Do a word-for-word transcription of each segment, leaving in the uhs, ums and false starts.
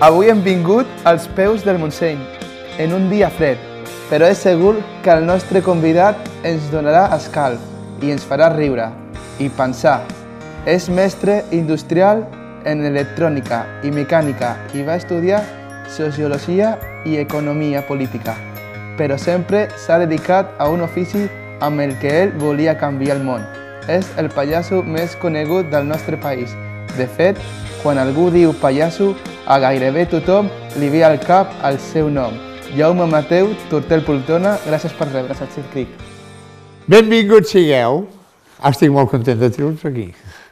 Avui hem vingut als peus del Montseny, en un dia fred, però és segur que el nostre convidat ens donarà escalf i ens farà riure i pensar. És mestre industrial en electrònica i mecànica i va estudiar sociologia i economia política, però sempre s'ha dedicat a un ofici amb el que ell volia canviar el món. És el pallasso més conegut del nostre país. De fet, quan algú diu pallasso, a gairebé tothom li ve al cap el seu nom. Jaume Mateu Turtel Poltrona, gràcies per rebre's al Circric. Benvinguts sigueu. Estic molt content de tenir-vos aquí.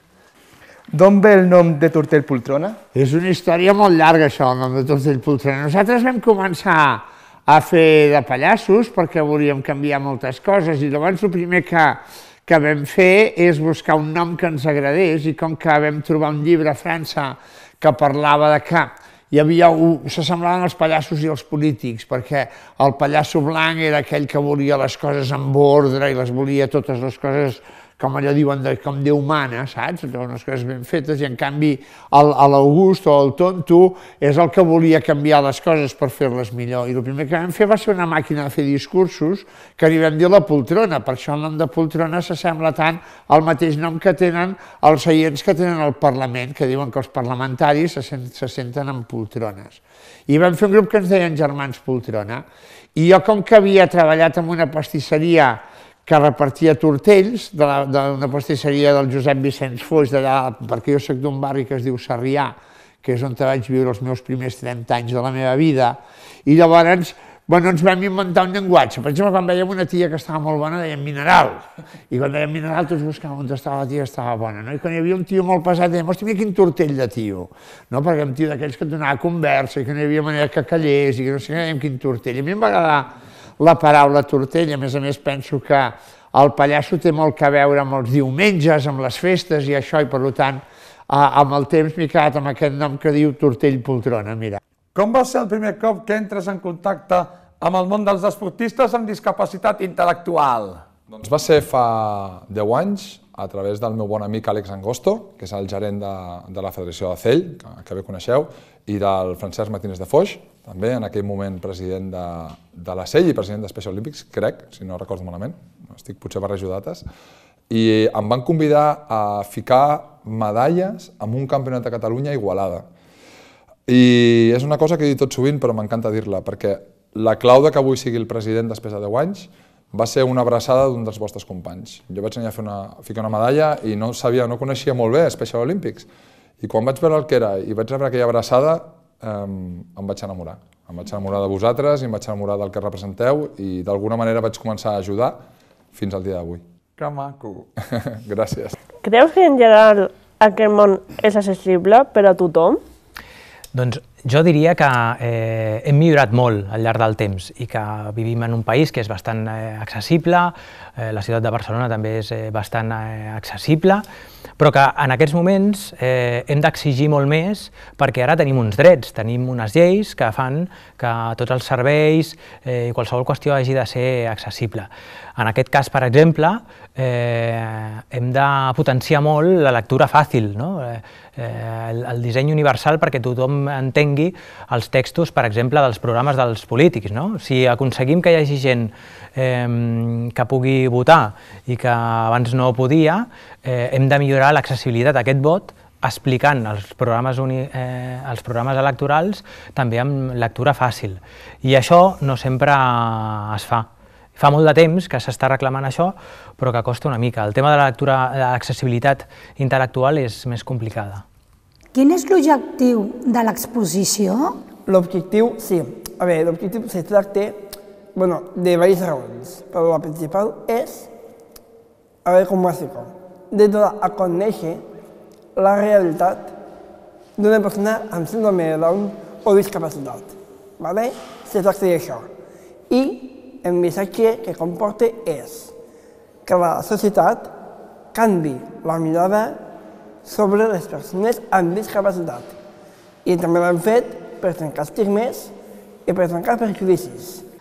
D'on ve el nom de Turtel Poltrona? És una història molt llarga, això, el nom de Turtel Poltrona. Nosaltres vam començar a fer de pallassos perquè volíem canviar moltes coses i llavors el primer que, que vam fer és buscar un nom que ens agradés i com que vam trobar un llibre a França que parlava de que hi havia un, s'assemblaven els pallassos i els polítics, perquè el pallasso blanc era aquell que volia les coses amb ordre i les volia totes les coses com allò diuen, de, com Déu mana, saps? Unes coses ben fetes, i en canvi l'August o el tonto és el que volia canviar les coses per fer-les millor. I el primer que vam fer va ser una màquina de fer discursos que li vam dir la poltrona, per això el nom de poltrona s'assembla tant al mateix nom que tenen els seients que tenen al Parlament, que diuen que els parlamentaris se, sent, se senten en poltrones. I vam fer un grup que ens deien Germans Poltrona, i jo com que havia treballat en una pastisseria que repartia tortells, d'una pastisseria del Josep Vicenç Foix, d'allà, perquè jo soc d'un barri que es diu Sarrià, que és on vaig viure els meus primers trenta anys de la meva vida, i llavors bueno, ens vam inventar un llenguatge. Per exemple, quan veiem una tia que estava molt bona, dèiem mineral, i quan dèiem mineral tots buscàvem on estava la tia que estava bona, no? I quan hi havia un tio molt pesat, dèiem, hòstia, mira quin tortell de tio, no? Perquè un tio d'aquells que et donava conversa i que no hi havia manera que callés i que no sé què, dèiem quin tortell. A mi em va agradar la paraula tortell, a més a més penso que el pallasso té molt que veure amb els diumenges, amb les festes i això, i per tant, amb el temps m'he quedat amb aquest nom que diu Turtell Poltrona, mira. Com va ser el primer cop que entres en contacte amb el món dels esportistes amb discapacitat intel·lectual? Doncs va ser fa deu anys, a través del meu bon amic Àlex Angosto, que és el gerent de, de la Federació de Cell, que, que bé coneixeu, i del Francesc Martínez de Foix, també en aquell moment president de, de la Cell i president de Special Olympics, crec, si no recordo malament, estic potser barrejo dates, i em van convidar a ficar medalles en un campionat de Catalunya a Igualada. I és una cosa que he dit tot sovint, però m'encanta dir-la, perquè la clau de que avui sigui el president després de deu anys va ser una abraçada d'un dels vostres companys. Jo vaig anar a, fer una, a ficar una medalla i no sabia, no coneixia molt bé Special Olympics. I quan vaig veure el que era i vaig rebre aquella abraçada, eh, em vaig enamorar. Em vaig enamorar de vosaltres i em vaig enamorar del que representeu i d'alguna manera vaig començar a ajudar fins al dia d'avui. Que maco! Gràcies. Creus que en general aquest món és accessible per a tothom? Doncs jo diria que eh, hem millorat molt al llarg del temps i que vivim en un país que és bastant eh, accessible, eh, la ciutat de Barcelona també és eh, bastant eh, accessible, però que en aquests moments eh, hem d'exigir molt més perquè ara tenim uns drets, tenim unes lleis que fan que tots els serveis eh, i qualsevol qüestió hagi de ser accessible. En aquest cas, per exemple, eh, hem de potenciar molt la lectura fàcil, no? eh, el, el disseny universal perquè tothom entengui els textos, per exemple, dels programes dels polítics. No? Si aconseguim que hi hagi gent eh, que pugui votar i que abans no podia, eh, hem de millorar l'accessibilitat a aquest vot explicant els programes, uni, eh, els programes electorals també amb lectura fàcil. I això no sempre es fa. Fa molt de temps que s'està reclamant això, però que costa una mica. El tema de la lectura, de l'accessibilitat intel·lectual és més complicada. Quin és l'objectiu de l'exposició? L'objectiu, sí. A veure, l'objectiu se tracta bueno, de diverses raons, però la principal és, a veure com ho explico, de donar a conèixer la realitat d'una persona amb síndrome de Down o discapacitat. ¿Vale? Se tracta d'això. I el missatge que comporta és que la societat canvi la mirada sobre les persones amb discapacitat. I també l'han fet per trencar estigmes i per trencar prejudicis.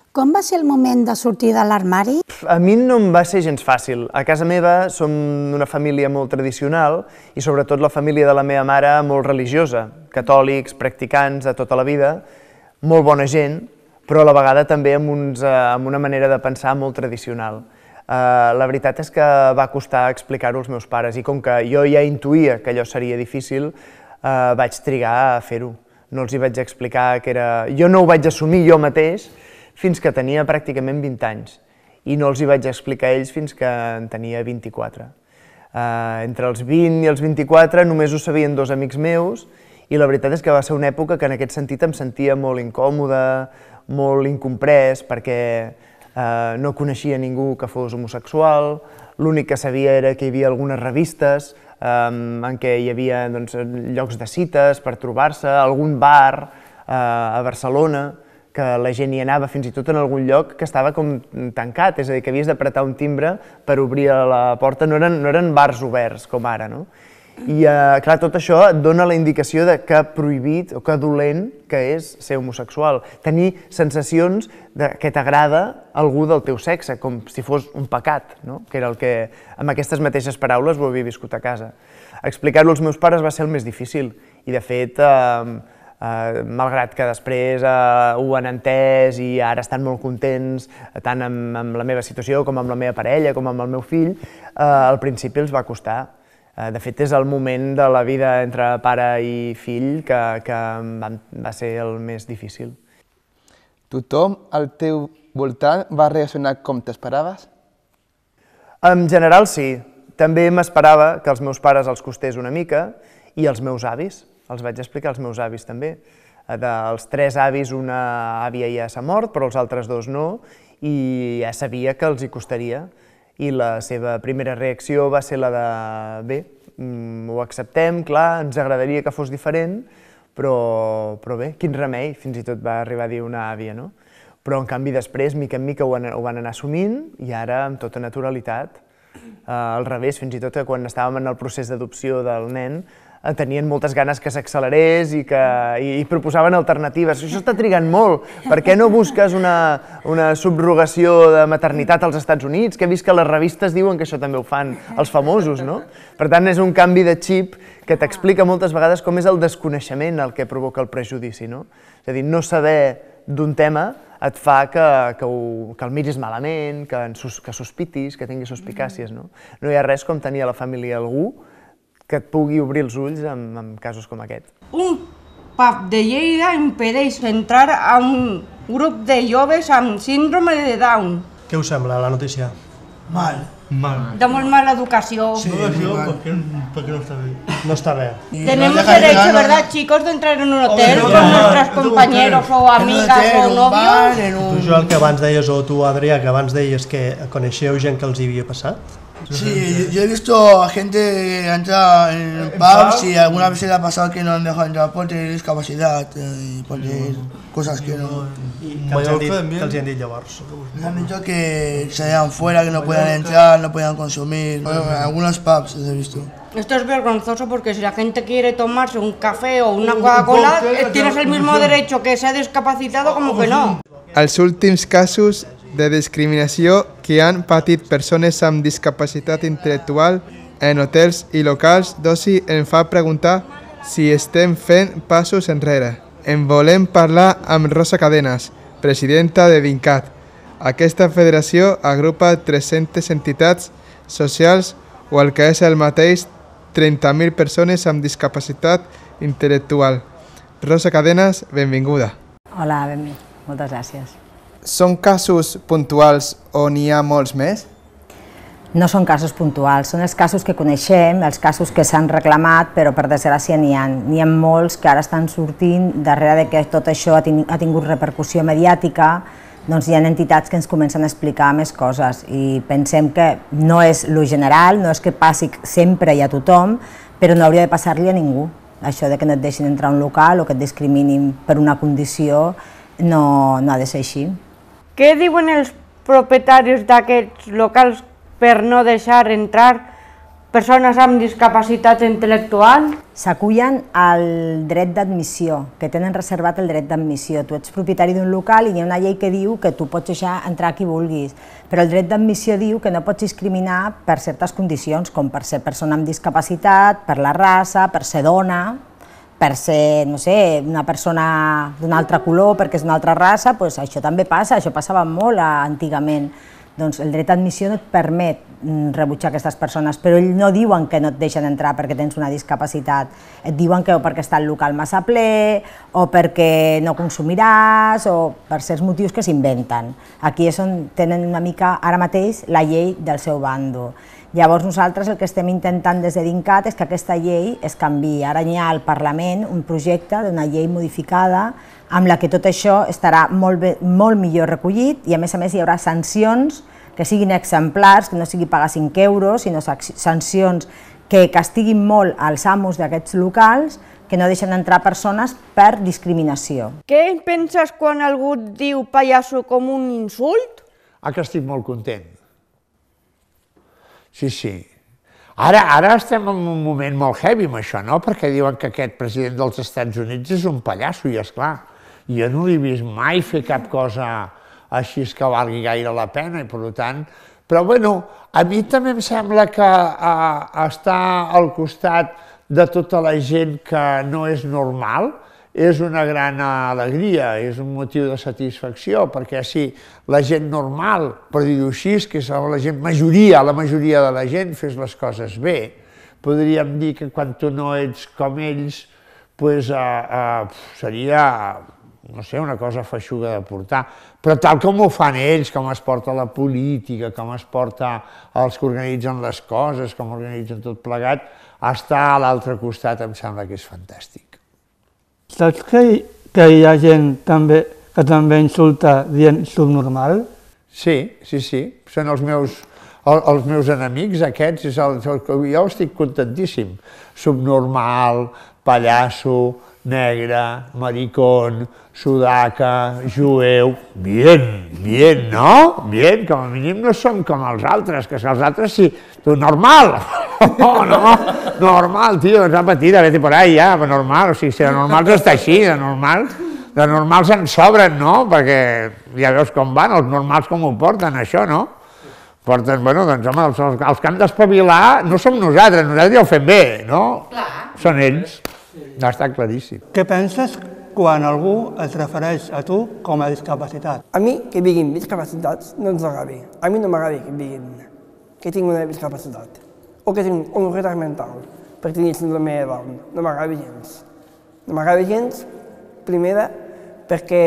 Com va ser el moment de sortir de l'armari? A mi no em va ser gens fàcil. A casa meva som una família molt tradicional i sobretot la família de la meva mare molt religiosa, catòlics, practicants de tota la vida, molt bona gent, però a la vegada també amb, uns, amb una manera de pensar molt tradicional. Uh, la veritat és que va costar explicar-ho als meus pares i com que jo ja intuïa que allò seria difícil, uh, vaig trigar a fer-ho. No els hi vaig explicar que era... Jo no ho vaig assumir jo mateix fins que tenia pràcticament vint anys i no els hi vaig explicar a ells fins que en tenia vint-i-quatre. Uh, entre els vint i els vint-i-quatre només ho sabien dos amics meus i la veritat és que va ser una època que en aquest sentit em sentia molt incòmode, molt incomprès, perquè uh, no coneixia ningú que fos homosexual, l'únic que sabia era que hi havia algunes revistes um, en què hi havia doncs, llocs de cites per trobar-se, algun bar uh, a Barcelona, que la gent hi anava fins i tot en algun lloc que estava com tancat, és a dir, que havies d'apretar un timbre per obrir la porta, no eren, no eren bars oberts com ara, no? I, eh, clar, tot això et dona la indicació de que prohibit o que dolent que és ser homosexual. Tenir sensacions de que t'agrada algú del teu sexe, com si fos un pecat, no? Que era el que, amb aquestes mateixes paraules, ho havia viscut a casa. Explicar-ho als meus pares va ser el més difícil i, de fet, eh, Uh, malgrat que després uh, ho han entès i ara estan molt contents tant amb, amb la meva situació com amb la meva parella, com amb el meu fill, uh, al principi els va costar. Uh, de fet, és el moment de la vida entre pare i fill que, que va, va ser el més difícil. Tothom al teu voltant va reaccionar com t'esperaves? En general, sí. També m'esperava que als meus pares els costés una mica i als meus avis. Els vaig explicar als meus avis també. Dels tres avis, una àvia ja s'ha mort, però els altres dos no, i ja sabia que els hi costaria. I la seva primera reacció va ser la de, bé, ho acceptem, clar, ens agradaria que fos diferent, però, però bé, quin remei, fins i tot va arribar a dir una àvia, no? Però en canvi després, mica en mica, ho van, ho van anar assumint i ara amb tota naturalitat. Uh, al revés, fins i tot que quan estàvem en el procés d'adopció del nen, tenien moltes ganes que s'accelerés i, que, i, i proposaven alternatives. Això està trigant molt. Per què no busques una, una subrogació de maternitat als Estats Units? Que he vist que les revistes diuen que això també ho fan els famosos, no? Per tant, és un canvi de xip que t'explica moltes vegades com és el desconeixement el que provoca el prejudici, no? És a dir, no saber d'un tema et fa que, que, ho, que el miris malament, que, que sospitis, que tinguis suspicàcies, no? No hi ha res com tenir a la família algú que et pugui obrir els ulls en, en casos com aquest. Un pub de Lleida impedeix entrar a un grup de joves amb síndrome de Down. Què us sembla la notícia? Mal. Mal. De molt mala educació. Sí, ¿por qué, ¿por qué no está bien? No está bien. Tenemos derecho, ¿verdad, chicos, de entrar en un hotel con nuestros compañeros o amigas o novios? Tu, Joel, que abans deies, o tu, Adrià, que abans deies que coneixeu gent que els hi havia passat? Sí, yo he visto a gente entrar en pubs y alguna vez le ha pasado que no han dejado entrar por tener discapacidad y por tener cosas que no... ¿Qué els han dit, que els han dit llavors? Les han dicho que salían fuera, que no podían entrar, no podían consumir. Bueno, en algunos pubs he visto. Esto es vergonzoso porque si la gente quiere tomarse un café o una Coca-Cola, tienes el mismo derecho que sea discapacitado como que no. Els últims casos de discriminació que han patit persones amb discapacitat intel·lectual en hotels i locals d'oci em fa preguntar si estem fent passos enrere. En volem parlar amb Rosa Cadenas, presidenta de DINCAT. Aquesta federació agrupa tres-centes entitats socials o el que és el mateix trenta mil persones amb discapacitat intel·lectual. Rosa Cadenas, benvinguda. Hola, benvingut. Moltes gràcies. Són casos puntuals o n'hi ha molts més? No són casos puntuals, són els casos que coneixem, els casos que s'han reclamat, però per desgràcia n'hi ha. N'hi ha molts que ara estan sortint, darrere de que tot això ha tingut repercussió mediàtica, doncs hi ha entitats que ens comencen a explicar més coses i pensem que no és lo general, no és que passi sempre i a tothom, però no hauria de passar-li a ningú. Això de que no et deixin entrar a un local o que et discriminin per una condició no, no ha de ser així. Què diuen els propietaris d'aquests locals per no deixar entrar persones amb discapacitat intel·lectual? S'acullen al dret d'admissió, que tenen reservat el dret d'admissió. Tu ets propietari d'un local i hi ha una llei que diu que tu pots deixar entrar qui vulguis, però el dret d'admissió diu que no pots discriminar per certes condicions, com per ser persona amb discapacitat, per la raça, per ser dona, per ser, no sé, una persona d'un altre color perquè és d'una altra raça, doncs això també passa, això passava molt antigament. Doncs el dret d'admissió no et permet rebutjar aquestes persones, però ells no diuen que no et deixen entrar perquè tens una discapacitat, et diuen que o perquè està el local massa ple, o perquè no consumiràs, o per certs motius que s'inventen. Aquí és on tenen una mica, ara mateix, la llei del seu bando. Llavors nosaltres el que estem intentant des de DINCAT és que aquesta llei es canviï. Ara hi ha al Parlament un projecte d'una llei modificada amb la que tot això estarà molt, bé, molt millor recollit i a més a més hi haurà sancions que siguin exemplars, que no sigui pagar cinc euros, sinó sancions que castiguin molt als amos d'aquests locals que no deixen entrar persones per discriminació. Què en penses quan algú diu pallasso com un insult? Ah, que estic molt content. Sí, sí. Ara, ara estem en un moment molt heavy amb això, no? Perquè diuen que aquest president dels Estats Units és un pallasso, i esclar, jo no l'he vist mai fer cap cosa així que valgui gaire la pena, i per tant... Però, bueno, a mi també em sembla que eh, estar al costat de tota la gent que no és normal és una gran alegria, és un motiu de satisfacció, perquè si la gent normal, per dir-ho així, que és la gent majoria, la majoria de la gent fes les coses bé, podríem dir que quan tu no ets com ells, doncs, eh, eh, seria, no sé, una cosa feixuga de portar. Però tal com ho fan ells, com es porta la política, com es porta els que organitzen les coses, com organitzen tot plegat, estar a l'altre costat em sembla que és fantàstic. Saps que hi, que hi ha gent també, que també insulta dient subnormal? Sí, sí, sí. Són els meus, el, els meus enemics aquests. És el, el, jo estic contentíssim. Subnormal, pallasso, negre, maricón, sudaca, jueu... Bien, bien, no? Bien, com a mínim no som com els altres, que els altres sí... Tu, normal! No, no, normal, tio, ens ha patit, vete por ahí ja, normal, o sigui, si de normals està així, de normals, de normals en sobren, no? Perquè ja veus com van, els normals com ho porten, això, no? Porten, bueno, doncs, home, els, els que han d'espavilar no som nosaltres, nosaltres ja ho fem bé, no? Clar. Són ells, ja està claríssim. Què penses quan algú es refereix a tu com a discapacitat? A mi, que diguin discapacitats, no ens agrada. A mi no m'agrada que diguin que tinc una discapacitat o que tinc un retard mental per tenir síndrome de Down. No m'agrada gens. No m'agrada gens, primera, perquè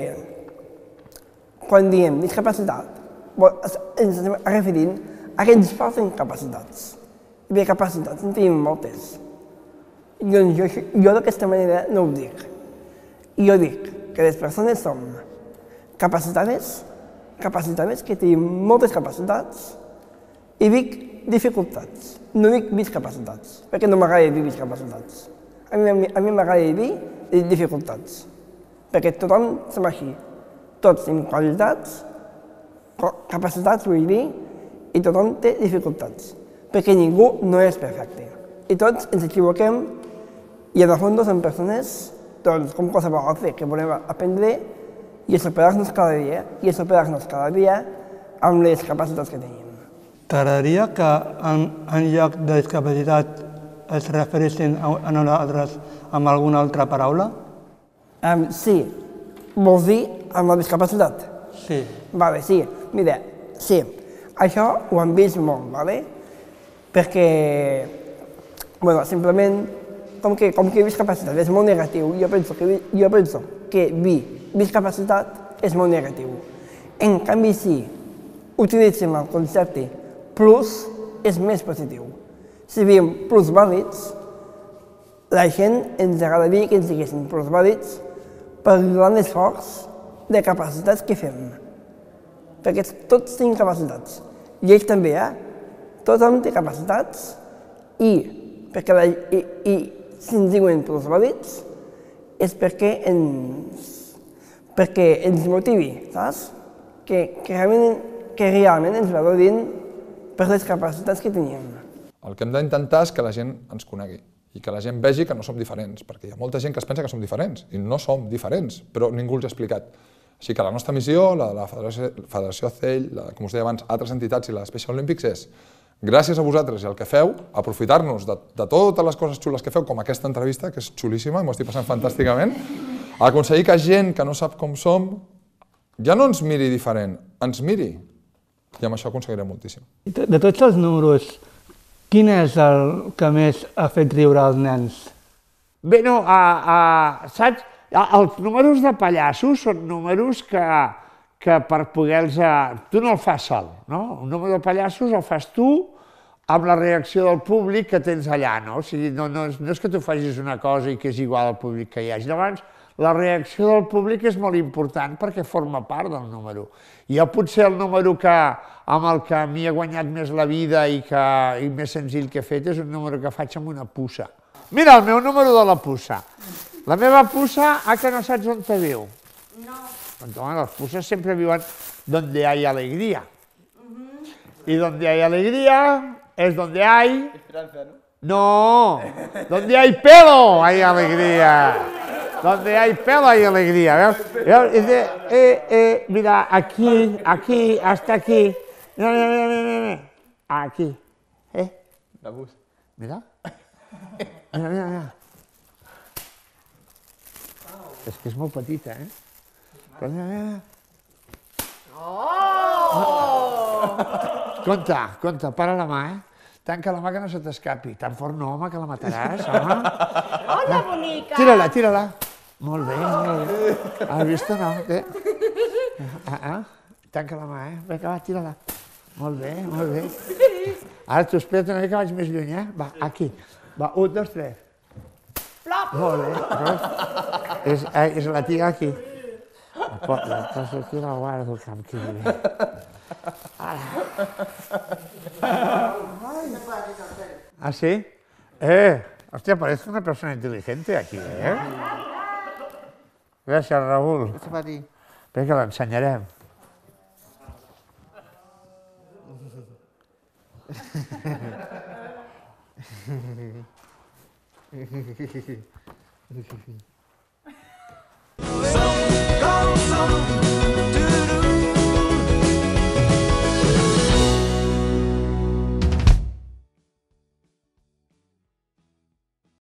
quan diem discapacitat ens estem referint a que ens falten capacitats. I bé, capacitats en tenim moltes. Doncs jo, jo d'aquesta manera no ho dic. Jo dic que les persones som capacitades, capacitades que tenim moltes capacitats, i dic dificultats, no dic discapacitats, perquè no m'agrada dir discapacitats. A mi, a mi m'agrada dir dificultats, perquè tothom som així. Tots tenim qualitats, capacitats, vull dir, i tothom té dificultats, perquè ningú no és perfecte. I tots ens equivoquem i en el fons som persones, doncs, com qualsevol altre, que volem aprendre i superar-nos cada dia, i superar-nos cada dia amb les capacitats que tenim. T'agradaria que en, en lloc de discapacitat es referissin a, a nosaltres amb alguna altra paraula? Um, sí. Vols dir amb la discapacitat? Sí. Vale, sí. Mira, sí. Això ho hem vist molt, vale? Perquè, bueno, simplement, com que, com que discapacitat és molt negatiu, jo penso que, jo penso que dir discapacitat és molt negatiu. En canvi, si utilitzem el concepte plus, és més positiu. Si diem plusvàlids, la gent ens agradaria que ens diguessin plusvàlids per el gran esforç de capacitats que fem. Perquè tots tenim capacitats. I ells també, eh? Tothom té capacitats i, perquè la, i, i si ens diuen plusvàlids és perquè ens, perquè ens motivi, saps? Que, que, realment, que realment ens valorin per les capacitats que tenim. El que hem d'intentar és que la gent ens conegui i que la gent vegi que no som diferents, perquè hi ha molta gent que es pensa que som diferents, i no som diferents, però ningú els ha explicat. Així que la nostra missió, la de la Federació C E L, com us deia abans, altres entitats i la Special Olympics és, gràcies a vosaltres i al que feu, aprofitar-nos de, de totes les coses xules que feu, com aquesta entrevista, que és xulíssima, m'ho estic passant fantàsticament, aconseguir que gent que no sap com som ja no ens miri diferent, ens miri, i amb això aconseguirem moltíssim. De tots els números, quin és el que més ha fet riure als nens? Bé, no, a, a, saps? Els números de pallassos són números que, que per poder-los... Tu no el fas sol, no? Un número de pallassos el fas tu amb la reacció del públic que tens allà, no? O sigui, no, no, és, no és que tu facis una cosa i que és igual al públic que hi hagi. Llavors, la reacció del públic és molt important perquè forma part del número. Jo potser el número que, amb el que m'hi he guanyat més la vida i, que, i més senzill que he fet és un número que faig amb una puça. Mira, el meu número de la puça. La meva puça, ah, que no saps on te viu? No. Doncs, home, les puces sempre viuen donde hay alegría. Y donde hay alegría es donde hay... Esperanza, ¿no? No, donde hay pelo hay alegría. Donde hay pelo hay alegría. ¿Veus? ¿Veus? Eh, eh, eh, mira, aquí, aquí, hasta aquí. Mira, mira, mira, mira, mira. Aquí. ¿Eh? La bus. Mira. Mira, mira, mira. És que és molt petita, eh? Però mira, mira. Oh! Compte, compte, para la mà, eh? Tanca la mà que no se t'escapi. Tan fort no, home, que la mataràs, home. Hola, bonica. Tira-la, tira-la. Molt bé, molt bé. Has vist o no? Eh? Ah, ah. Tanca la mà, eh? Vinga, va, tira-la. Molt bé, molt bé. Ara t'ho espera't una mica que vaig més lluny, eh? Va, aquí. Va, un, dos, tres. Plop. Molt bé. És, és la tira aquí. La poso aquí, la guardo, que em quedi bé. ¿Ah, sí? Eh, hostia, parece una persona inteligente aquí, ¿eh? Gràcies, Raül. Gràcies per ti. Espera que l'ensenyarem. Hehehehe